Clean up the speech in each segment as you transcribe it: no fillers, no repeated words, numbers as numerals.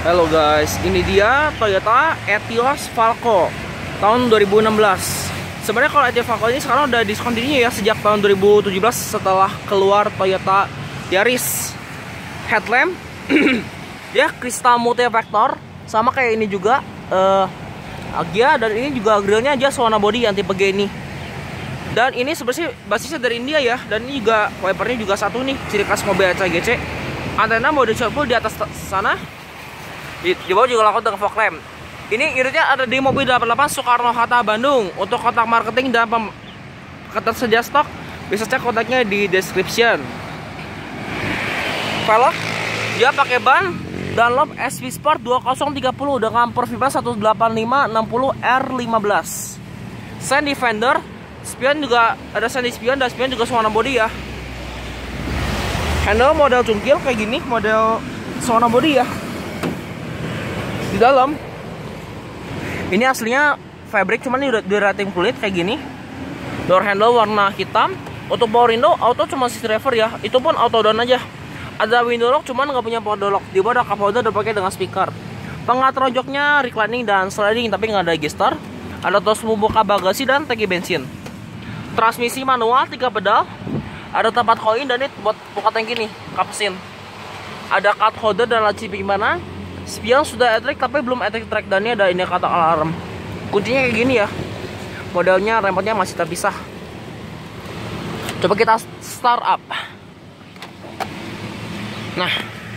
Halo guys, ini dia Toyota Etios Falco tahun 2016. Sebenarnya kalau Etios Falco ini sekarang udah discontinue ya sejak tahun 2017 setelah keluar Toyota Yaris. Headlamp dia Crystal Multi-Vector, sama kayak ini juga Agya, dan ini juga grillnya aja warna body yang tipe G ini. Dan ini sebenarnya basisnya dari India ya, dan ini juga wipernya juga satu nih, ciri khas mobil ACGC. Antena mode shuffle di atas sana. Di bawah juga lengkap dengan fog lamp. Ini unitnya ada di mobil 88 Soekarno-Hatta, Bandung. Untuk kontak marketing dan ketersediaan stok bisa cek kontaknya di description. Velg dia pakai ban Dunlop SV Sport 2030 dengan Perfiba 185/60 R15. Sun Defender, spion juga ada sun spion, dan spion juga warna body ya. Handle model cungkil kayak gini, model warna body ya. Di dalam ini aslinya fabric, cuman ini udah di rating kulit kayak gini. Door handle warna hitam. Untuk power window auto cuma si driver ya, itu pun auto down aja. Ada window lock cuman nggak punya power door lock. Di bawah ada cup holder dipakai dengan speaker. Pengatur joknya reclining dan sliding tapi nggak ada gestar. Ada tos membuka bagasi dan tangki bensin. Transmisi manual 3 pedal. Ada tempat koin dan ini buat buka tangki nih, kap mesin. Ada cup holder dan laci penyimpanan. Spion sudah elektrik tapi belum elektrik track, dan ini ada indikator alarm. Kuncinya kayak gini ya. Modelnya remote-nya masih terpisah. Coba kita start up. Nah.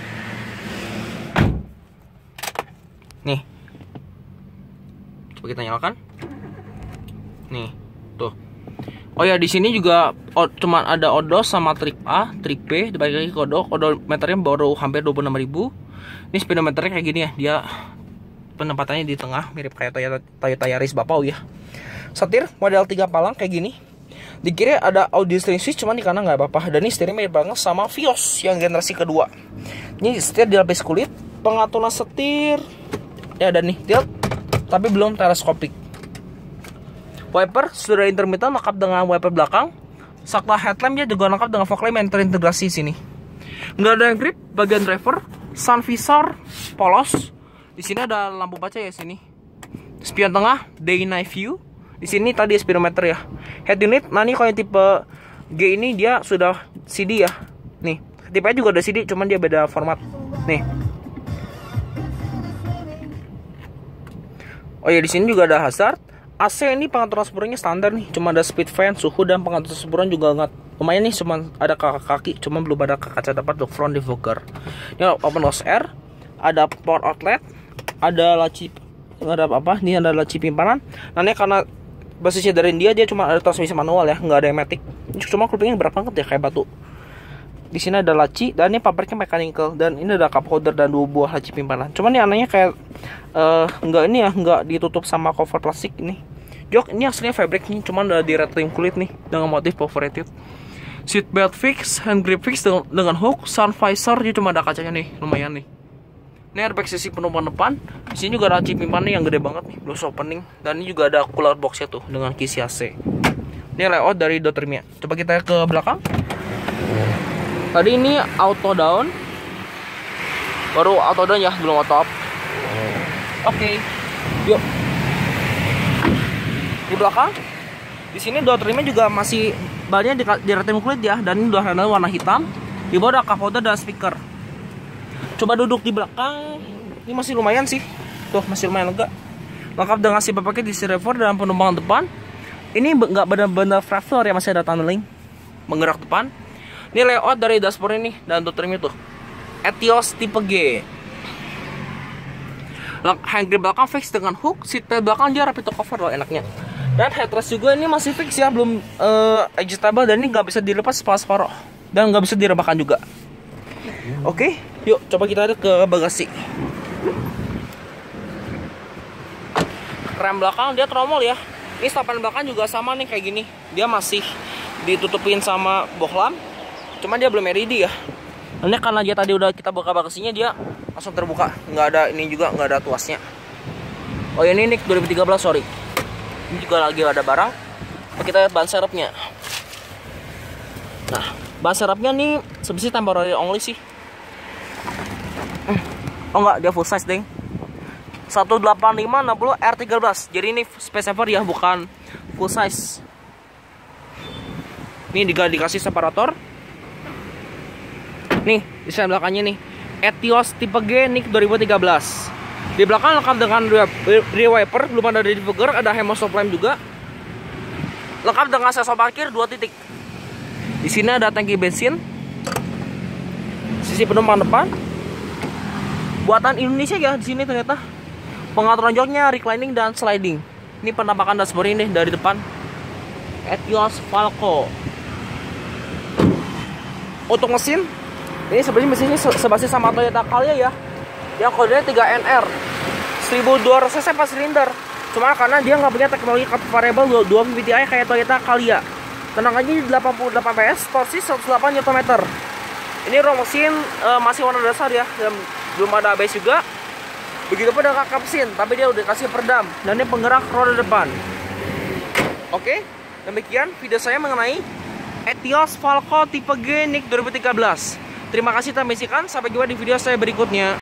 Nih. Coba kita nyalakan. Nih, tuh. Oh ya, di sini juga cuma ada odos sama trik A, trik B, dibagi lagi ke odometernya baru hampir 26.000. Ini speedometernya kayak gini ya, dia penempatannya di tengah, mirip kayak Toyota Yaris Bapau ya. Setir model 3 palang kayak gini. Di kiri ada audio steering switch, cuman di kanan nggak apa-apa. Dan ini setirnya mirip banget sama Vios yang generasi kedua. Ini setir dilapis kulit, pengaturan setir ya, dan nih tilt tapi belum teleskopik. Wiper sudah intermittent lengkap dengan wiper belakang. Saklar headlamp dia juga lengkap dengan fog lamp yang terintegrasi sini. Nggak ada yang grip bagian driver. Sun visor polos. Di sini ada lampu baca ya sini. Spion tengah day night view. Di sini tadi speedometer ya. Head unit, nah ini kalau yang tipe G ini dia sudah CD ya. Nih, tipenya juga ada CD, cuman dia beda format. Nih. Oh ya, di sini juga ada hazard. AC ini pengaturan semburannya standar nih, cuma ada speed fan, suhu, dan pengaturan semburan juga nggak lumayan nih, cuma ada kaki, cuma belum ada kaca depan untuk front defogger. Ini open house air, ada power outlet, ada laci, nggak ada apa-apa. Ini ada laci pimpanan. Nah ini karena basisnya dari India, dia cuma ada transmisi manual ya, nggak ada yang matic. Cuma kupingnya berat banget ya, kayak batu. Di sini ada laci, dan ini pabriknya mechanical, dan ini ada cup holder dan 2 buah laci pimpanan. Cuman ini anehnya kayak nggak ini ya, nggak ditutup sama cover plastik ini. Jok ini aslinya fabric nih, cuman udah di red trim kulit nih dengan motif perforated. Seat belt fix, hand grip fix dengan hook, sun visor dia cuma ada kacanya nih, lumayan nih. Ini airbag sisi penumpang depan. Di sini juga ada chip nih yang gede banget nih, close opening, dan ini juga ada cooler boxnya tuh dengan kisi AC. Ini layout dari door trimnya. Coba kita ke belakang. Tadi ini auto down, baru auto down ya, belum auto up. Oke, yuk. Di belakang, di sini door trimnya juga masih bannya di rating kulit ya, dan ini door handle warna hitam. Di bawah ada cup holder dan speaker. Coba duduk di belakang, ini masih lumayan sih, tuh masih lumayan lega. Lengkap dengan seat pakai di receiver dan penumpang depan. Ini nggak benar-benar flat floor ya, masih ada tunneling menggerak depan. Ini layout dari dashboard ini dan door trimnya tuh Etios tipe G. Hand grip belakang fix dengan hook, seat belt belakang dia rapid to cover loh enaknya. Dan headrest juga ini masih fix ya, belum adjustable, dan ini nggak bisa dilepas separuh dan nggak bisa direbahkan juga. Oke, yuk coba kita lihat ke bagasi. Rem belakang dia tromol ya. Ini stopan belakang juga sama nih kayak gini. Dia masih ditutupin sama bohlam, cuman dia belum LED ya. Ini karena dia tadi udah kita buka bagasinya, dia langsung terbuka. Nggak ada ini juga, nggak ada tuasnya. Oh ya, ini 2013 sorry. Ini juga lagi ada barang. Kita lihat ban serepnya. Nah, ban serepnya nih sebenarnya temporary only sih. Oh enggak, dia full size deng. 18560 R13. Jadi ini space saver ya, bukan full size. Ini dikasih separator. Nih, di sana belakangnya nih. Etios tipe G NIK 2013. Di belakang lengkap dengan rear wiper, belum ada defogger, ada stop lamp juga. Lengkap dengan sensor parkir 2 titik. Di sini ada tangki bensin. Sisi penumpang depan. Buatan Indonesia ya di sini ternyata. Pengaturan joknya reclining dan sliding. Ini penampakan dashboard ini dari depan. Etios Falco. Untuk mesin, ini sebenarnya mesinnya sebasis sama Toyota Calya ya. Yang kodenya 3NR. 1200 cc 4 silinder. Cuma karena dia nggak punya teknologi cut variable 2 VTI kayak Toyota Calya. Tenagannya 88 PS, torsi 108 Nm. Ini rong mesin masih warna dasar ya, dan belum ada ABS juga. Begitupun dengan kap mesin, tapi dia udah kasih perdam dan ini penggerak roda depan. Oke, demikian video saya mengenai Etios Falco tipe G NIK 2013. Terima kasih telah menyaksikan, sampai jumpa di video saya berikutnya.